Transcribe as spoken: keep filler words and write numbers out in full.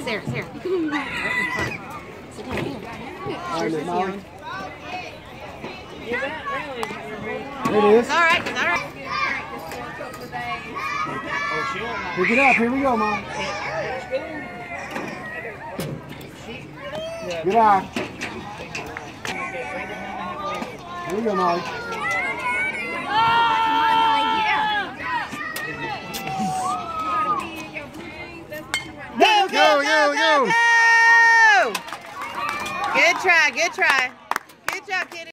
Sarah's here. Sit down here. All right, Molly. It It is. It's all right. It's all right. Pick it up. Here we go, Mom. Good eye. Here we go, Molly. Go, go, Go, go, go, go, go. go! Good try. Good try.